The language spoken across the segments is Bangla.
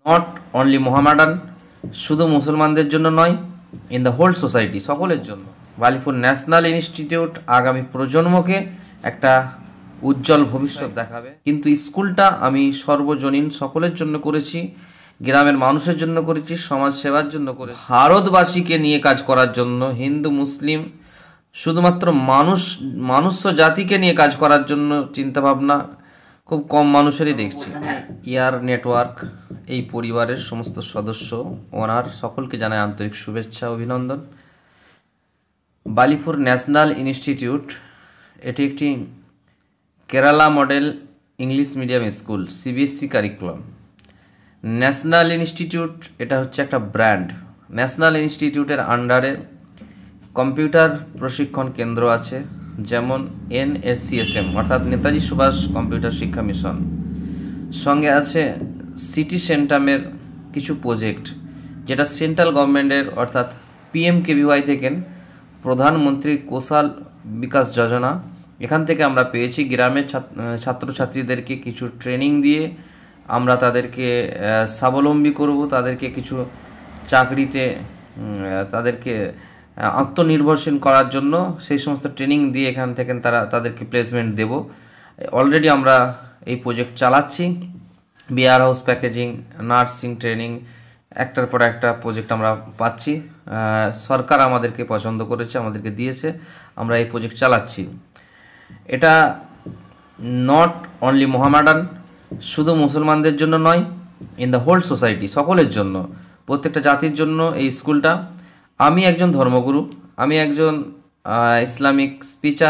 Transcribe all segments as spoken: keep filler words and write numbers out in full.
নট অনলি মোহামেডান, শুধু মুসলমানদের জন্য নয়, ইন দ্য হোল সোসাইটি, সকলের জন্য। বালিপুর ন্যাশনাল ইনস্টিটিউট আগামী প্রজন্মকে একটা উজ্জ্বল ভবিষ্যৎ দেখাবে। কিন্তু স্কুলটা আমি সর্বজনীন সকলের জন্য করেছি, গ্রামের মানুষের জন্য করেছি, সমাজ সেবার জন্য করেছি, ভারতবাসীকে নিয়ে কাজ করার জন্য, হিন্দু মুসলিম শুধুমাত্র মানুষ মানুষ্য জাতিকে নিয়ে কাজ করার জন্য চিন্তাভাবনা খুব কম মানুষেরই দেখছি। এআর নেটওয়ার্ক এই পরিবারের সমস্ত সদস্য ওনার সকলকে জানায় আন্তরিক শুভেচ্ছা অভিনন্দন। বালিপুর ন্যাশনাল ইনস্টিটিউট এটি একটি Kerala model English medium school, CBSE curriculum. National institute এটা হচ্ছে একটা ব্র্যান্ড। ন্যাশনাল ইনস্টিটিউটের আন্ডারে কম্পিউটার প্রশিক্ষণ কেন্দ্র আছে, যেমন এনএসসিএসএম অর্থাৎ নেতাজি সুভাষ কম্পিউটার শিক্ষা মিশন। সঙ্গে আছে সিটি সেন্টামের কিছু প্রজেক্ট, যেটা সেন্ট্রাল গভর্নমেন্টের অর্থাৎ পিএমকেভিওয়াই থেকে প্রধানমন্ত্রী কৌশল বিকাশ যোজনা, এখান থেকে আমরা পেয়েছি। গ্রামের ছাত্রছাত্রীদেরকে কিছু ট্রেনিং দিয়ে আমরা তাদেরকে স্বাবলম্বী করব, তাদেরকে কিছু চাকরিতে তাদেরকে আত্মনির্ভরশীল করার জন্য সেই সমস্ত ট্রেনিং দিয়ে এখান থেকে তারা তাদেরকে প্লেসমেন্ট দেব। অলরেডি আমরা এই প্রজেক্ট চালাচ্ছি। Beer house packaging, nursing training, একটার পর একটা প্রজেক্ট আমরা পাচ্ছি। সরকার আমাদেরকে পছন্দ করেছে, আমাদেরকে দিয়েছে, আমরা এই প্রজেক্ট চালাচ্ছি। এটা নট অনলি মোহামেডান, শুধু মুসলমানদের জন্য নয়, ইন দ্য হোল সোসাইটি, সকলের জন্য, প্রত্যেকটা জাতির জন্য এই স্কুলটা। আমি একজন ধর্মগুরু, আমি একজন ইসলামিক স্পিচার,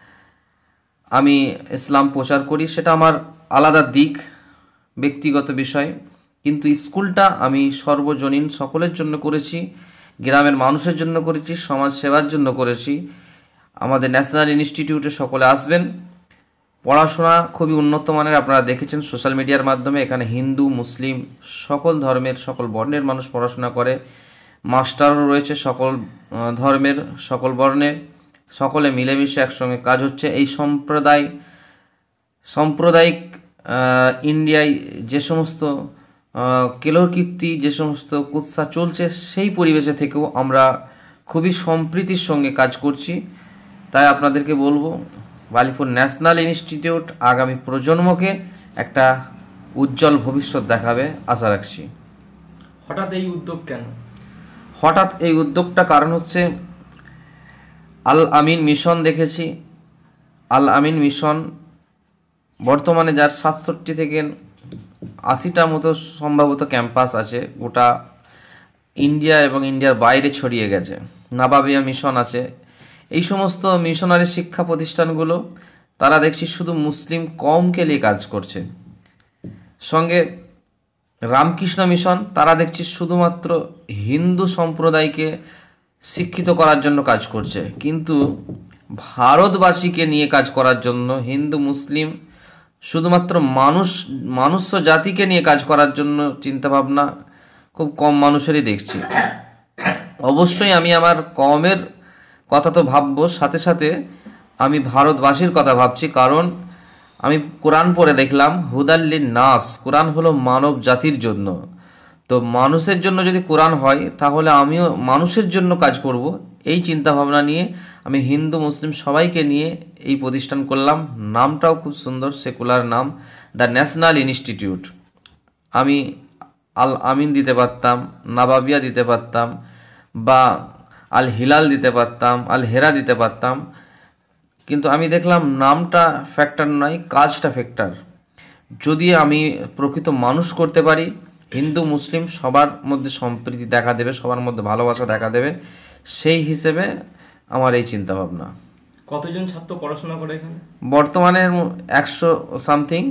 আমি ইসলাম প্রচার করি, সেটা আমার আলাদা দিক, ব্যক্তিগত বিষয়। কিন্তু স্কুলটা আমি সর্বজনীন সকলের জন্য করেছি, গ্রামের মানুষের জন্য করেছি, সমাজ সেবার জন্য করেছি। আমাদের ন্যাশনাল ইনস্টিটিউটে সকলে আসবেন। পড়াশোনা খুবই উন্নত মানের, আপনারা দেখেছেন সোশ্যাল মিডিয়ার মাধ্যমে। এখানে হিন্দু মুসলিম সকল ধর্মের সকল বর্ণের মানুষ পড়াশোনা করে। মাস্টারও রয়েছে সকল ধর্মের সকল বর্ণের, সকলে মিলেমিশে একসঙ্গে কাজ হচ্ছে। এই সম্প্রদায় সাম্প্রদায়িক ইন্ডিয়ায় যে সমস্ত কেলোকীর্তি, যে সমস্ত কুৎসা চলছে, সেই পরিবেশে থেকেও আমরা খুবই সম্প্রীতির সঙ্গে কাজ করছি। তাই আপনাদেরকে বলবো, বালিপুর ন্যাশনাল ইনস্টিটিউট আগামী প্রজন্মকে একটা উজ্জ্বল ভবিষ্যৎ দেখাবে আশা রাখছি। হঠাৎ এই উদ্যোগ কেন? হঠাৎ এই উদ্যোগটা কারণ হচ্ছে আল আমিন মিশন দেখেছি। আল আমিন মিশন বর্তমানে যার সাতষট্টি থেকে আশিটার মতো সম্ভবত ক্যাম্পাস আছে, গোটা ইন্ডিয়া এবং ইন্ডিয়ার বাইরে ছড়িয়ে গেছে। নাবাবিয়া মিশন আছে। এই সমস্ত মিশনারি শিক্ষা প্রতিষ্ঠানগুলো তারা দেখছি শুধু মুসলিম কমকে নিয়ে কাজ করছে। সঙ্গে রামকৃষ্ণ মিশন, তারা দেখছি শুধুমাত্র হিন্দু সম্প্রদায়কে শিক্ষিত করার জন্য কাজ করছে। কিন্তু ভারতবাসীকে নিয়ে কাজ করার জন্য, হিন্দু মুসলিম শুধুমাত্র মানুষ মানুষ্য জাতিকে নিয়ে কাজ করার জন্য চিন্তাভাবনা খুব কম মানুষেরই দেখছি। অবশ্যই আমি আমার কমের কথা তো ভাববো, সাথে সাথে আমি ভারতবাসীর কথা ভাবছি। কারণ আমি কোরআন পড়ে দেখলাম, হুদাল্লিন নাস, কোরআন হলো মানব জাতির জন্য। তো মানুষের জন্য যদি কোরআন হয়, তাহলে আমিও মানুষের জন্য কাজ করব। এই চিন্তা ভাবনা নিয়ে আমি হিন্দু মুসলিম সবাইকে নিয়ে এই প্রতিষ্ঠান করলাম। নামটাও খুব সুন্দর, সেকুলার নাম, দ্য ন্যাশনাল ইনস্টিটিউট। আমি আল আমিন দিতে পারতাম, নাবাবিয়া দিতে পারতাম, বা আল হিলাল দিতে পারতাম, আল হেরা দিতে পারতাম, কিন্তু আমি দেখলাম নামটা ফ্যাক্টর নয়, কাজটা ফ্যাক্টর। যদি আমি প্রকৃত মানুষ করতে পারি, হিন্দু মুসলিম সবার মধ্যে সম্প্রীতি দেখা দেবে, সবার মধ্যে ভালোবাসা দেখা দেবে, সেই হিসেবে আমার এই চিন্তাভাবনা। কতজন ছাত্র পড়াশোনা করে এখানে? বর্তমানে একশো সামথিং।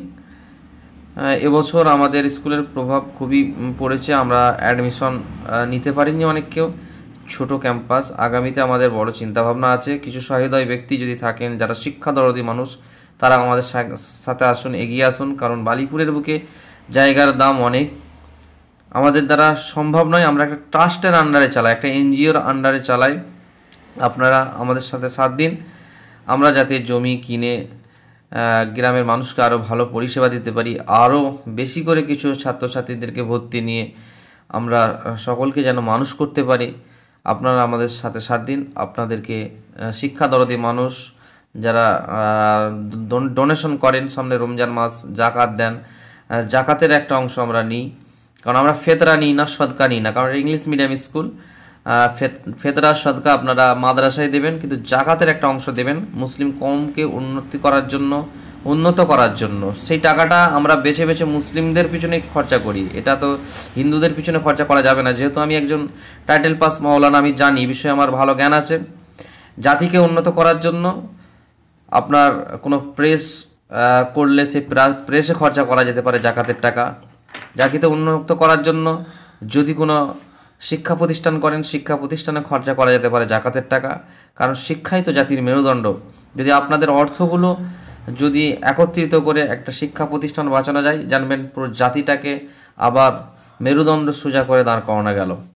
এবছর আমাদের স্কুলের প্রভাব খুবই পড়েছে, আমরা অ্যাডমিশন নিতে পারিনি অনেক কেউ, ছোট ক্যাম্পাস। আগামীতে আমাদের বড় চিন্তাভাবনা আছে। কিছু সহৃদয় ব্যক্তি যদি থাকেন, যারা শিক্ষা দরদী মানুষ, তারা আমাদের সাথে আসুন, এগিয়ে আসুন। কারণ বালিপুরের বুকে জায়গার দাম অনেক, আমাদের দ্বারা সম্ভব নয়। আমরা একটা ট্রাস্টের আন্ডারে চালাই, একটা এনজিওর আন্ডারে চালাই। আপনারা আমাদের সাথে সাথ দিন, আমরা যাতে জমি কিনে গ্রামের মানুষকে আরও ভালো পরিষেবা দিতে পারি, আরও বেশি করে কিছু ছাত্রছাত্রীদেরকে ভর্তি নিয়ে আমরা সকলকে যেন মানুষ করতে পারি। আপনারা আমাদের সাথে সাথ দিন। আপনাদেরকে শিক্ষা দরদি মানুষ যারা ডোনেশন করেন, সামনে রমজান মাস, জাকাত দেন, জাকাতের একটা অংশ আমরা নিই, কারণ আমরা ফেতরা নিই না, সদকা নিই না, কারণ ইংলিশ মিডিয়াম স্কুল। ফেতরা সদকা আপনারা মাদ্রাসায় দেবেন, কিন্তু জাকাতের একটা অংশ দেবেন মুসলিম কওমকে উন্নতি করার জন্য, উন্নত করার জন্য। সেই টাকাটা আমরা বেছে বেছে মুসলিমদের পিছনে খরচা করি, এটা তো হিন্দুদের পিছনে খরচা করা যাবে না। যেহেতু আমি একজন টাইটেল পাস মাওলানা, আমি জানি, এই বিষয়ে আমার ভালো জ্ঞান আছে। জাতিকে উন্নত করার জন্য আপনার কোনো প্রেস করলে সেই প্রেসে খরচা করা যেতে পারে জাকাতের টাকা। জাতিকে উন্নত করার জন্য যদি কোনো শিক্ষা প্রতিষ্ঠান করেন, শিক্ষা প্রতিষ্ঠানে খরচা করা যেতে পারে জাকাতের টাকা, কারণ শিক্ষাই তো জাতির মেরুদণ্ড। যদি আপনাদের অর্থগুলো যদি একত্রিত করে একটা শিক্ষা প্রতিষ্ঠান বাঁচানো যায়, জানবেন পুরো জাতিটাকে আবার মেরুদণ্ড সোজা করে দাঁড় করানো গেল।